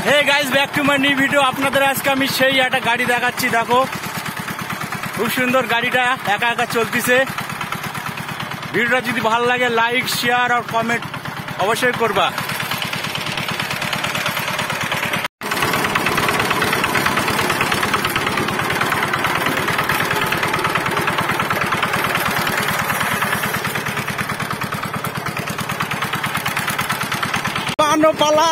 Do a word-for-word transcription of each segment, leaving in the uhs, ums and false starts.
Hey guys back to my new video. আপনাদের আজকে আমি সেই একটা গাড়ি দেখাচ্ছি। দেখো খুব সুন্দর গাড়িটা একা একা চলতেছে। ভিডিওটা যদি ভালো লাগে লাইক শেয়ার আর কমেন্ট অবশ্যই করবা। পানো পালা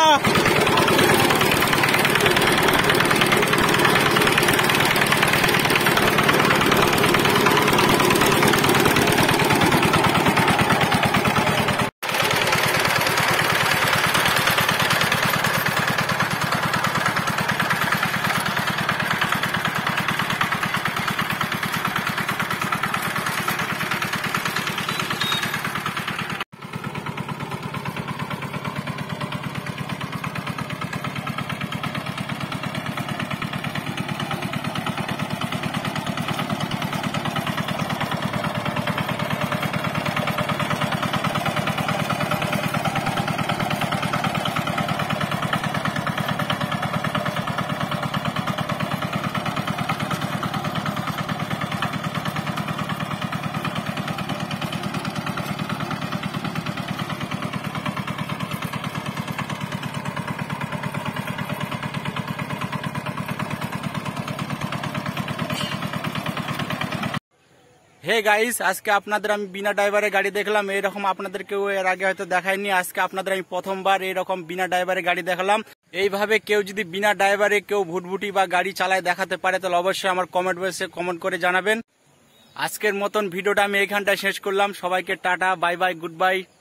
হে গাইস, আজকে আপনাদের আমি বিনা ড্রাইভারে গাড়ি দেখলাম। এইরকম আপনাদেরকেও এর আগে হয়তো দেখাইনি। আজকে আপনাদের আমি প্রথমবার এইরকম বিনা ড্রাইভারে গাড়ি দেখালাম। এইভাবে কেউ যদি বিনা ড্রাইভারে কেউ ভুটভুটি বা গাড়ি চালায় দেখাতে পারে তাহলে অবশ্যই আমার কমেন্ট বক্সে কমেন্ট করে জানাবেন। আজকের মতন ভিডিওটা আমি এইখানটায় শেষ করলাম। সবাইকে tata, bye bye, good bye.